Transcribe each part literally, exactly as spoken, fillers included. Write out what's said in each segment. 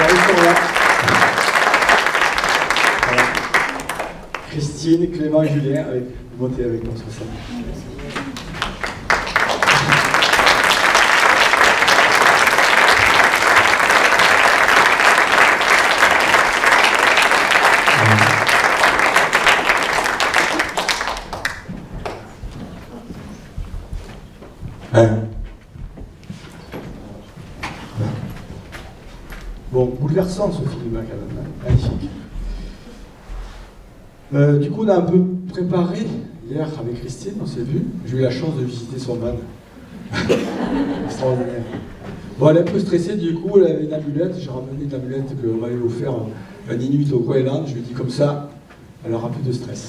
Alors, ils sont là. Voilà. Christine, Clément et Julien, avec, montez avec nous sur scène. Bon, bouleversant ce film, quand même, magnifique. Euh, du coup, on a un peu préparé hier avec Christine, on s'est vu. J'ai eu la chance de visiter son van. Extraordinaire. Bon, elle est un peu stressée, du coup, elle avait une amulette. J'ai ramené une amulette qu'on m'avait offert un Inuit au Groenland. Je lui ai dit comme ça, elle aura plus de stress.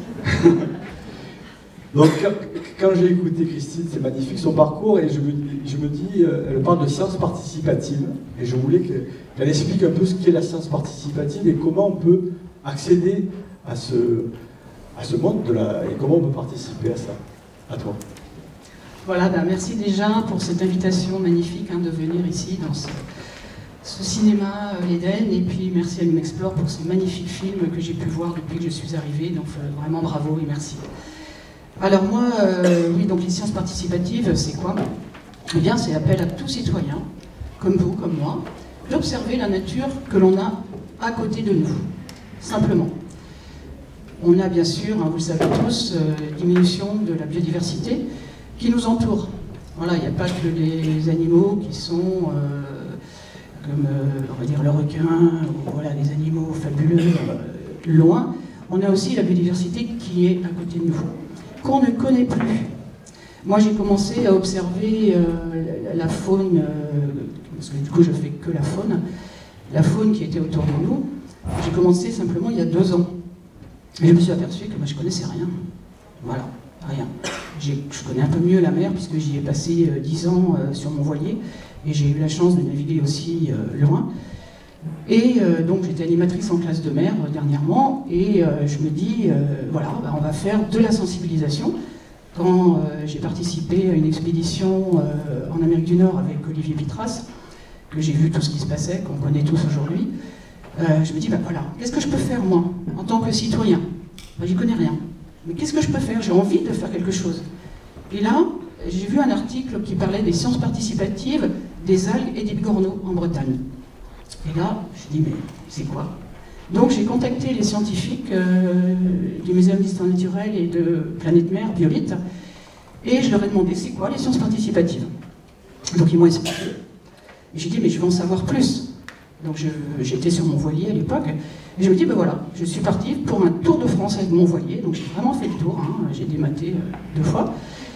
Donc, quand, quand j'ai écouté Christine, c'est magnifique son parcours, et je me, je me dis, euh, elle parle de science participative, et je voulais qu'elle qu'elle explique un peu ce qu'est la science participative et comment on peut accéder à ce, à ce monde de la, et comment on peut participer à ça. À toi. Voilà, ben merci déjà pour cette invitation magnifique hein, de venir ici dans ce, ce cinéma euh, l'Éden, et puis merci à Lumexplore pour ce magnifique film que j'ai pu voir depuis que je suis arrivée, donc euh, vraiment bravo et merci. Alors moi, euh, oui, donc les sciences participatives, c'est quoi? Eh bien, c'est appel à tout citoyen, comme vous, comme moi, d'observer la nature que l'on a à côté de nous, simplement. On a bien sûr, hein, vous le savez tous, euh, diminution de la biodiversité qui nous entoure. Voilà, il n'y a pas que les animaux qui sont, euh, comme, euh, on va dire, le requin, ou voilà, les animaux fabuleux, euh, loin. On a aussi la biodiversité qui est à côté de nous, qu'on ne connaît plus. Moi, j'ai commencé à observer euh, la, la faune, euh, parce que du coup, je fais que la faune, la faune qui était autour de nous. J'ai commencé simplement il y a deux ans. Et je me suis aperçu que moi, je ne connaissais rien. Voilà, rien. Je connais un peu mieux la mer, puisque j'y ai passé euh, dix ans euh, sur mon voilier, et j'ai eu la chance de naviguer aussi euh, loin. Et euh, donc j'étais animatrice en classe de mer euh, dernièrement, et euh, je me dis, euh, voilà, bah, on va faire de la sensibilisation. Quand euh, j'ai participé à une expédition euh, en Amérique du Nord avec Olivier Pitras, que j'ai vu tout ce qui se passait, qu'on connaît tous aujourd'hui, euh, je me dis, bah voilà, qu'est-ce que je peux faire moi, en tant que citoyen? Bah, j'y connais rien. Mais qu'est-ce que je peux faire? J'ai envie de faire quelque chose. Et là, j'ai vu un article qui parlait des sciences participatives, des algues et des bigorneaux en Bretagne. Et là, je dis, mais c'est quoi? Donc j'ai contacté les scientifiques euh, du Muséum d'histoire naturelle et de Planète Mer, Biolite, et je leur ai demandé, c'est quoi les sciences participatives? Donc ils m'ont expliqué. Et j'ai dit, mais je veux en savoir plus. Donc j'étais sur mon voilier à l'époque, et je me dis, ben voilà, je suis partie pour un tour de France avec mon voilier, donc j'ai vraiment fait le tour, hein, j'ai dématé euh, deux fois,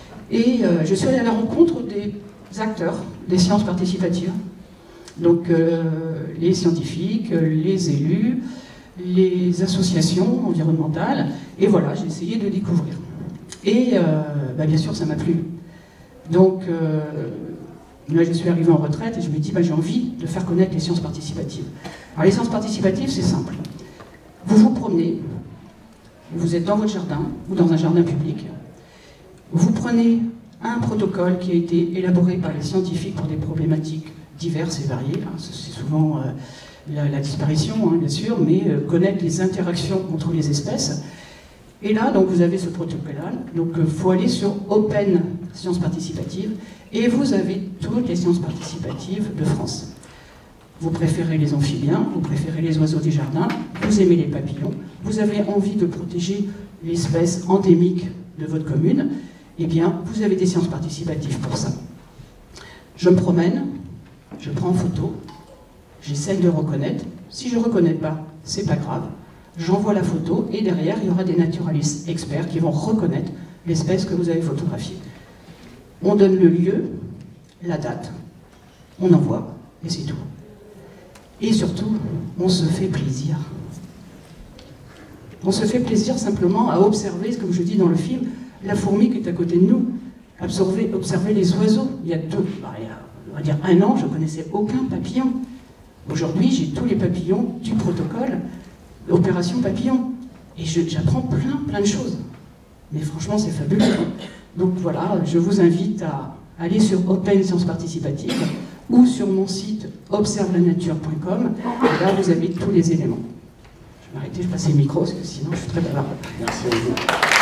et euh, je suis allée à la rencontre des acteurs des sciences participatives. Donc euh, les scientifiques, les élus, les associations environnementales, et voilà, j'ai essayé de découvrir. Et euh, bah, bien sûr, ça m'a plu. Donc euh, là, je suis arrivée en retraite et je me dis, bah, j'ai envie de faire connaître les sciences participatives. Alors les sciences participatives, c'est simple. Vous vous promenez, vous êtes dans votre jardin ou dans un jardin public, vous prenez un protocole qui a été élaboré par les scientifiques pour des problématiques diverses et variées, hein, c'est souvent euh, la, la disparition, hein, bien sûr, mais euh, connaître les interactions entre les espèces. Et là, donc, vous avez ce protocole-là, donc il euh, faut aller sur Open Sciences Participatives, et vous avez toutes les sciences participatives de France. Vous préférez les amphibiens, vous préférez les oiseaux des jardins, vous aimez les papillons, vous avez envie de protéger l'espèce endémique de votre commune, eh bien, vous avez des sciences participatives pour ça. Je me promène, je prends en photo, j'essaye de reconnaître. Si je ne reconnais pas, c'est pas grave. J'envoie la photo et derrière, il y aura des naturalistes experts qui vont reconnaître l'espèce que vous avez photographiée. On donne le lieu, la date, on envoie et c'est tout. Et surtout, on se fait plaisir. On se fait plaisir simplement à observer, comme je dis dans le film, la fourmi qui est à côté de nous. Observer, observer les oiseaux. Il y a deux, bah, il y a, on va dire un an, je ne connaissais aucun papillon. Aujourd'hui, j'ai tous les papillons du protocole, Opération Papillon. Et j'apprends plein, plein de choses. Mais franchement, c'est fabuleux. Donc voilà, je vous invite à aller sur Open Sciences Participatives. ou sur mon site observe la nature point com. Et là, vous avez tous les éléments. Je vais m'arrêter, je passe le micro, parce que sinon je suis très bavarde. Merci beaucoup.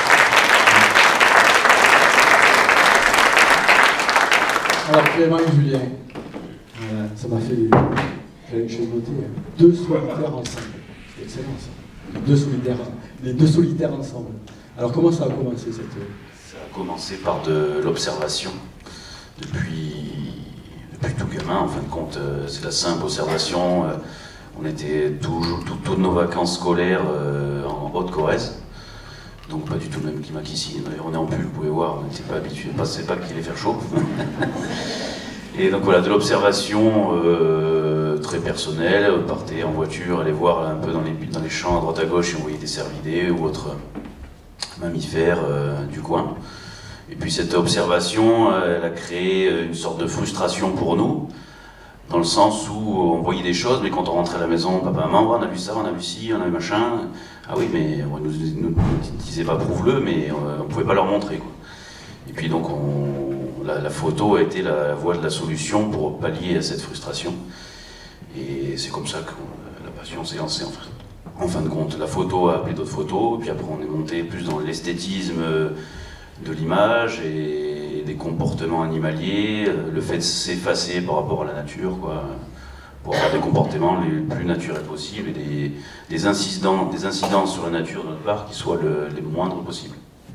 Alors Clément et Julien, euh, ça m'a fait, j'ai noté, deux solitaires ensemble. C'est excellent ça. Deux solitaires, les deux solitaires ensemble. Alors comment ça a commencé cette... Ça a commencé par de l'observation. Depuis, depuis tout gamin, en fin de compte, euh, c'est la simple observation. Euh, on était toujours, tout, toutes nos vacances scolaires euh, en Haute-Corrèze. Donc pas du tout le même climat qu'ici. On est en pull, vous pouvez voir, on n'était pas habitué, on ne pensait pas qu'il allait faire chaud. Et donc voilà, de l'observation euh, très personnelle, on partait en voiture, aller voir un peu dans les, dans les champs à droite à gauche et on voyait des cervidés ou autres mammifères euh, du coin. Et puis cette observation, euh, elle a créé une sorte de frustration pour nous, dans le sens où on voyait des choses, mais quand on rentrait à la maison, papa, maman, on a vu ça, on a vu ci, on a vu machin. Ah oui, mais on nous, nous, nous disait pas prouve-le, mais on ne pouvait pas leur montrer, quoi. Et puis donc on, la, la photo a été la, la voie de la solution pour pallier à cette frustration. Et c'est comme ça que la passion s'est lancée en fait. En fin de compte, la photo a appelé d'autres photos, puis après on est monté plus dans l'esthétisme de l'image et des comportements animaliers, le fait de s'effacer par rapport à la nature, quoi, pour avoir des comportements les plus naturels possibles et des, des, incidents, des incidents sur la nature de notre part qui soient le, les moindres possibles.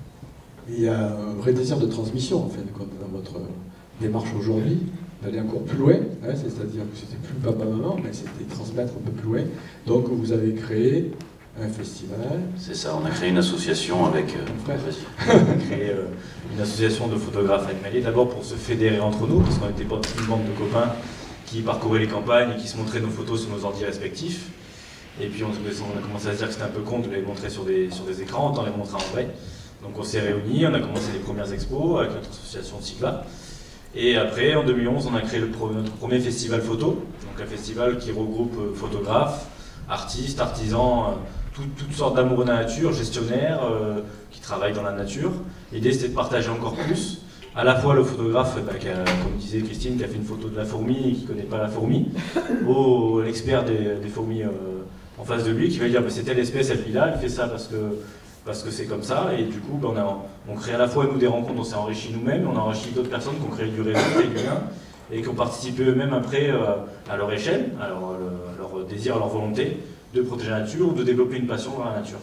Il y a un vrai désir de transmission en fait dans votre démarche aujourd'hui, d'aller encore plus loin, hein, c'est-à-dire que c'était plus papa-maman, mais c'était transmettre un peu plus loin. Donc vous avez créé un festival. C'est ça, on a créé une association avec... Euh, on a créé euh, une association de photographes animaliers, d'abord pour se fédérer entre nous, parce qu'on était pas une bande de copains qui parcouraient les campagnes et qui se montraient nos photos sur nos ordi respectifs. Et puis on, on a commencé à se dire que c'était un peu con de les montrer sur des, sur des écrans, autant les montrer en vrai. Donc on s'est réunis, on a commencé les premières expos avec notre association Cycla. Et après, en deux mille onze, on a créé le pro, notre premier festival photo, donc un festival qui regroupe euh, photographes, artistes, artisans, euh, tout, toutes sortes d'amoureux de la nature, gestionnaires euh, qui travaillent dans la nature. L'idée c'était de partager encore plus, à la fois le photographe, bah, qui a, comme disait Christine, qui a fait une photo de la fourmi et qui ne connaît pas la fourmi, ou l'expert des, des fourmis euh, en face de lui qui va dire bah, c'est telle espèce, elle vit là, elle fait ça parce que parce que c'est comme ça, et du coup, ben on, a, on crée à la fois nous des rencontres, on s'est enrichi nous-mêmes, on a enrichi d'autres personnes qui ont créé du réseau et du lien, et qui ont participé eux-mêmes après euh, à leur échelle, à leur, à leur désir, à leur volonté de protéger la nature ou de développer une passion dans la nature.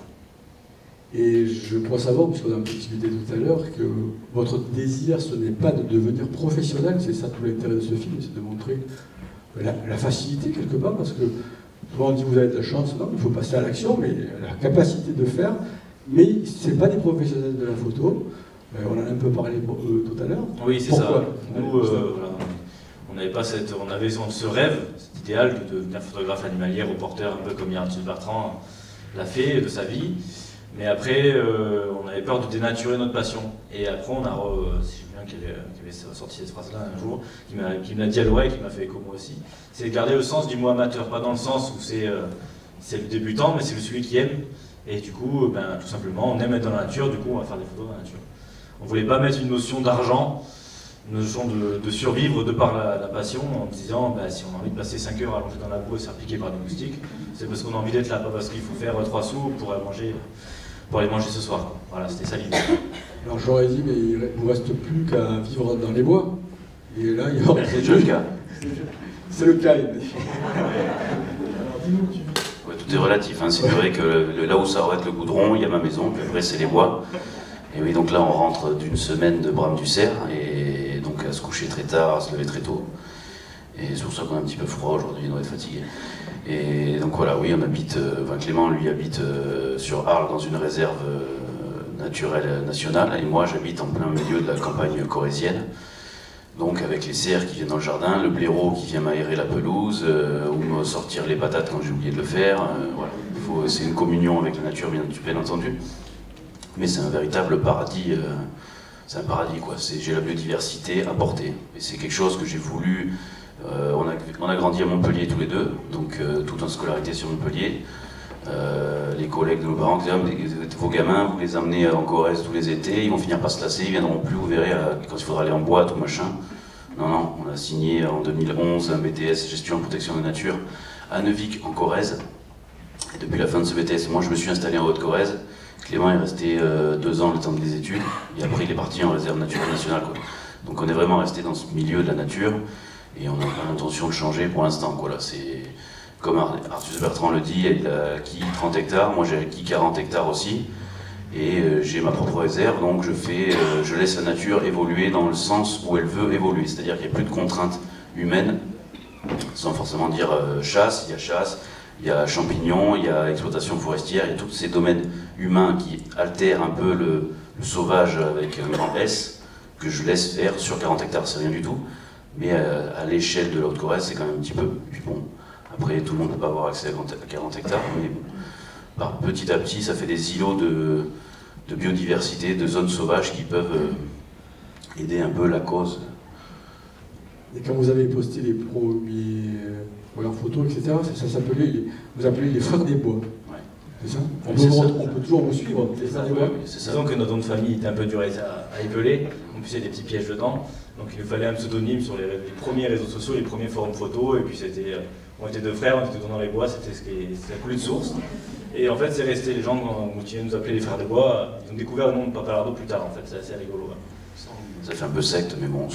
Et je pourrais savoir, puisqu'on a un peu discuté tout à l'heure, que votre désir, ce n'est pas de devenir professionnel, c'est ça tout l'intérêt de ce film, c'est de montrer la, la facilité quelque part, parce que souvent on dit vous avez de la chance, non, il faut passer à l'action, mais la capacité de faire. Mais ce n'est pas des professionnels de la photo, euh, on en a un peu parlé pour, euh, tout à l'heure. Oui, c'est ça. Nous, euh, voilà, on avait pas cette, on avait ce rêve, cet idéal de devenir photographe animalier, reporter, un peu comme Yann Bertrand l'a fait de sa vie. Mais après, euh, on avait peur de dénaturer notre passion. Et après, on a, euh, si j'ai bien qui avait, qui avait sorti cette phrase-là un jour, qui m'a, qui me l'a dit à l'oreille, qui m'a fait écho moi aussi, c'est de garder le sens du mot amateur, pas dans le sens où c'est, euh, c'est le débutant, mais c'est celui qui aime. Et du coup, ben, tout simplement, on aime être dans la nature, du coup, on va faire des photos dans la nature. On ne voulait pas mettre une notion d'argent, une notion de, de survivre de par la, la passion, en disant, ben, si on a envie de passer cinq heures allongé dans la boue et se faire piquer par des moustiques, c'est parce qu'on a envie d'être là, pas parce qu'il faut faire trois sous pour aller manger, pour aller manger ce soir. Voilà, c'était ça l'idée. Alors j'aurais dit, mais il ne vous reste plus qu'à vivre dans les bois. Et là, il y aura... C'est déjà le cas. C'est le cas, il m'a dit. Ouais, tout est relatif, hein. C'est vrai que le, là où ça arrête le goudron, il y a ma maison, puis après c'est les bois. Et oui, donc là on rentre d'une semaine de brame du cerf, et donc à se coucher très tard, à se lever très tôt. Et c'est pour ça qu'on a un petit peu froid aujourd'hui, on doit être fatigué. Et donc voilà, oui, on habite, euh, enfin, Clément lui habite euh, sur Arles dans une réserve euh, naturelle nationale, et moi j'habite en plein milieu de la campagne corrézienne. Donc avec les cerfs qui viennent dans le jardin, le blaireau qui vient m'aérer la pelouse, euh, ou me sortir les patates quand j'ai oublié de le faire. Euh, voilà. Faut, c'est une communion avec la nature, bien, bien entendu. Mais c'est un véritable paradis, euh, c'est un paradis quoi. C'est, j'ai la biodiversité à portée. Et c'est quelque chose que j'ai voulu. Euh, on, a, on a grandi à Montpellier tous les deux, donc euh, toute notre scolarité sur Montpellier. Euh, les collègues de nos parents disaient ah, vos gamins, vous les amenez en Corrèze tous les étés, ils vont finir par se lasser, ils viendront plus, vous verrez, euh, quand il faudra aller en boîte ou machin. Non, non, on a signé en deux mille onze un B T S Gestion et Protection de la Nature à Neuvic en Corrèze. Et depuis la fin de ce B T S, moi je me suis installé en Haute-Corrèze. Clément est resté euh, deux ans le temps des études, et après il est parti en réserve naturelle nationale, quoi. Donc on est vraiment resté dans ce milieu de la nature, et on n'a pas l'intention de changer pour l'instant, quoi. Là, c'est comme Arthus Bertrand le dit, il a acquis trente hectares, moi j'ai acquis quarante hectares aussi, et euh, j'ai ma propre réserve, donc je, fais, euh, je laisse la nature évoluer dans le sens où elle veut évoluer, c'est-à-dire qu'il n'y a plus de contraintes humaines, sans forcément dire euh, chasse, il y a chasse, il y a champignons, il y a exploitation forestière, il y a tous ces domaines humains qui altèrent un peu le, le sauvage avec un grand S, que je laisse faire sur quarante hectares, c'est rien du tout, mais euh, à l'échelle de la Haute-Corrèze, c'est quand même un petit peu. Puis bon, après, tout le monde ne peut pas avoir accès à quarante hectares, mais bon, par petit à petit, ça fait des îlots de, de biodiversité, de zones sauvages qui peuvent euh, aider un peu la cause. Et quand vous avez posté les premiers premières photos, et cetera, ça, ça s'appelait, les, vous appelez les Frères des Bois. Ouais. C'est ça on, oui, peut, ça. on peut toujours vous suivre, les Frères des Bois. Ouais, c'est ça. Disons que notre nom de famille était un peu dur à, à épeler, en plus il y a des petits pièges dedans, donc il fallait un pseudonyme sur les, les premiers réseaux sociaux, les premiers forums photos, et puis c'était, on était deux frères, on était dans les bois, c'était ce qui c'était la coulée de source. Et en fait c'est resté, les gens ont continué de nous appeler les Frères des Bois, ils ont découvert le nom de Papalardo plus tard en fait, c'est assez rigolo. Ouais. Ça fait un peu secte, mais bon.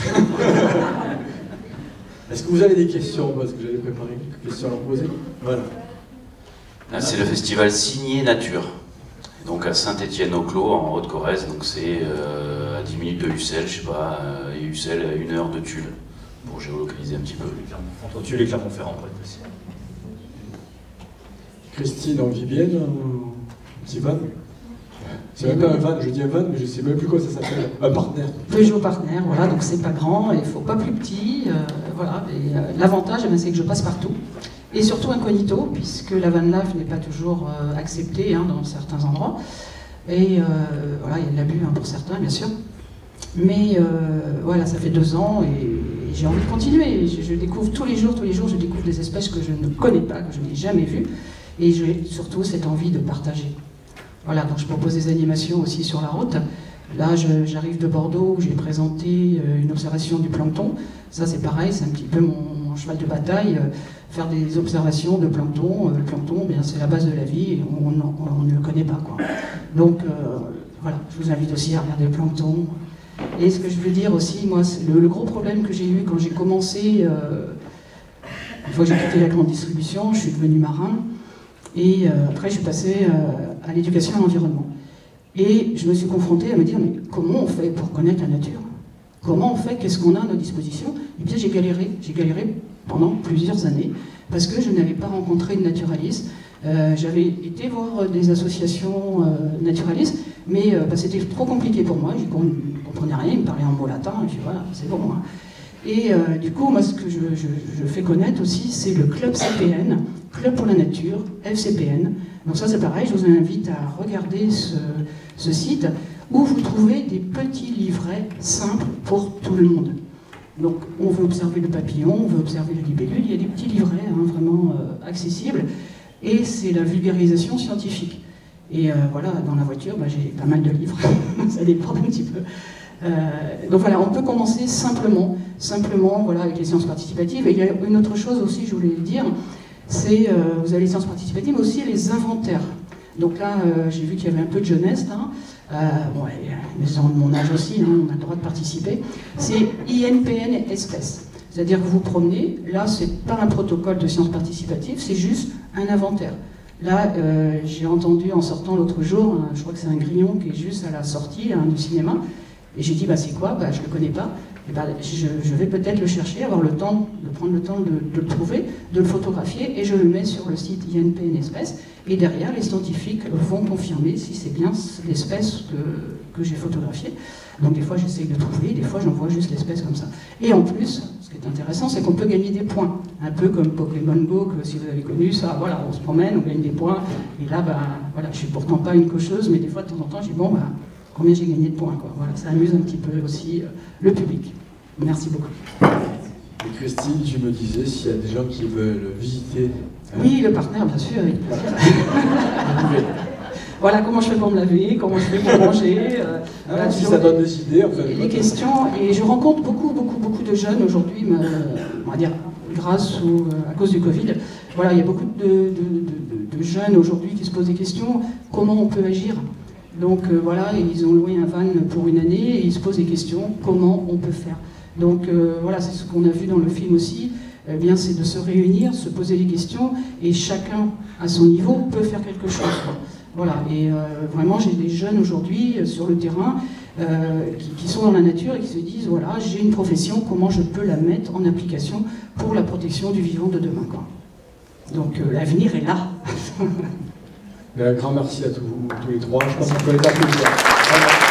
Est-ce que vous avez des questions? Parce que j'avais préparé quelques questions à leur poser. Voilà. C'est le festival Signé Nature, donc à Saint-Étienne-au-Clos en Haute-Corrèze, donc c'est euh, à dix minutes de Ussel, je sais pas, euh, et Ussel à une heure de Tulle, pour géolocaliser un petit peu. Entre Tulle et Clermont-Ferrand pour être précis. Christine en Vivienne, un petit van. C'est même pas un van, je dis un van, mais je sais même plus quoi ça s'appelle. Un partenaire. Peugeot partenaire, voilà, donc c'est pas grand, il faut pas plus petit, euh, voilà. Et, euh, l'avantage, eh bien, c'est que je passe partout. Et surtout incognito, puisque la van life n'est pas toujours euh, acceptée hein, dans certains endroits. Et euh, voilà, il y a de l'abus hein, pour certains, bien sûr. Mais euh, voilà, ça fait deux ans et, et j'ai envie de continuer. Je, je découvre tous les jours, tous les jours, je découvre des espèces que je ne connais pas, que je n'ai jamais vues. Et j'ai surtout cette envie de partager. Voilà, donc je propose des animations aussi sur la route. Là, j'arrive de Bordeaux où j'ai présenté euh, une observation du plancton. Ça, c'est pareil, c'est un petit peu mon, mon cheval de bataille. Euh, faire des observations de plancton. Euh, le plancton, bien, c'est la base de la vie et on, on, on ne le connaît pas, quoi. Donc, euh, voilà, je vous invite aussi à regarder le plancton. Et ce que je veux dire aussi, moi, c'est le, le gros problème que j'ai eu quand j'ai commencé, euh, une fois que j'ai quitté la grande distribution, je suis devenu marin. Et euh, après, je suis passé euh, à l'éducation à l'environnement. Et je me suis confrontée à me dire, mais comment on fait pour connaître la nature? Comment on fait? Qu'est-ce qu'on a à nos dispositions? Et bien, j'ai galéré. J'ai galéré pendant plusieurs années parce que je n'avais pas rencontré de naturalistes. Euh, J'avais été voir des associations euh, naturalistes, mais euh, bah, c'était trop compliqué pour moi. Je ne comprenais rien. Ils me parlaient en mot latin. Et je dis, voilà, c'est bon. Hein. Et euh, du coup, moi, ce que je, je, je fais connaître aussi, c'est le Club C P N, Club pour la Nature, F C P N. Donc ça, c'est pareil, je vous invite à regarder ce, ce site où vous trouvez des petits livrets simples pour tout le monde. Donc, on veut observer le papillon, on veut observer le libellule, il y a des petits livrets hein, vraiment euh, accessibles, et c'est la vulgarisation scientifique. Et euh, voilà, dans la voiture, bah, j'ai pas mal de livres, ça dépend un petit peu. Euh, donc voilà, on peut commencer simplement, simplement voilà, avec les sciences participatives. Et il y a une autre chose aussi, je voulais le dire, c'est, euh, vous avez les sciences participatives, mais aussi les inventaires. Donc là, euh, j'ai vu qu'il y avait un peu de jeunesse, là. Euh, bon, les gens de mon âge aussi, hein, on a le droit de participer. C'est I N P N espèces. C'est-à-dire que vous promenez, là, c'est pas un protocole de sciences participatives, c'est juste un inventaire. Là, euh, j'ai entendu en sortant l'autre jour, hein, je crois que c'est un grillon qui est juste à la sortie hein, du cinéma, et j'ai dit, bah, c'est quoi? Bah, je ne le connais pas. Et bah, je, je vais peut-être le chercher, avoir le temps, de prendre le temps de, de le trouver, de le photographier, et je le mets sur le site I N P N espèces. Et derrière, les scientifiques vont confirmer si c'est bien l'espèce que, que j'ai photographiée. Donc des fois, j'essaye de trouver, des fois, j'envoie juste l'espèce comme ça. Et en plus, ce qui est intéressant, c'est qu'on peut gagner des points. Un peu comme Pokémon Go, que si vous avez connu ça, voilà, on se promène, on gagne des points. Et là, bah, voilà, je suis pourtant pas une cocheuse, mais des fois, de temps en temps, je dis, bon, bah, combien j'ai gagné de points, quoi. Voilà, ça amuse un petit peu aussi euh, le public. Merci beaucoup. Et Christine, tu me disais s'il y a des gens qui veulent visiter. Oui, le partenaire, bien sûr. Oui. Vous pouvez. voilà, comment je fais pour me laver, comment je fais pour manger. Euh, Ah, voilà, si toujours ça donne des idées, en fait. les questions. Et je rencontre beaucoup, beaucoup, beaucoup de jeunes aujourd'hui, on va dire grâce ou à cause du Covid. Voilà, il y a beaucoup de, de, de, de jeunes aujourd'hui qui se posent des questions. Comment on peut agir? Donc euh, voilà, ils ont loué un van pour une année et ils se posent des questions. Comment on peut faire? Donc euh, voilà, c'est ce qu'on a vu dans le film aussi. Eh bien, c'est de se réunir, se poser des questions, et chacun à son niveau peut faire quelque chose. Quoi. Voilà. Et euh, vraiment, j'ai des jeunes aujourd'hui euh, sur le terrain euh, qui, qui sont dans la nature et qui se disent voilà, j'ai une profession, comment je peux la mettre en application pour la protection du vivant de demain. Quoi. Donc euh, l'avenir est là. Un grand merci à tous, tous les trois. Je pense qu'on peut les applaudir.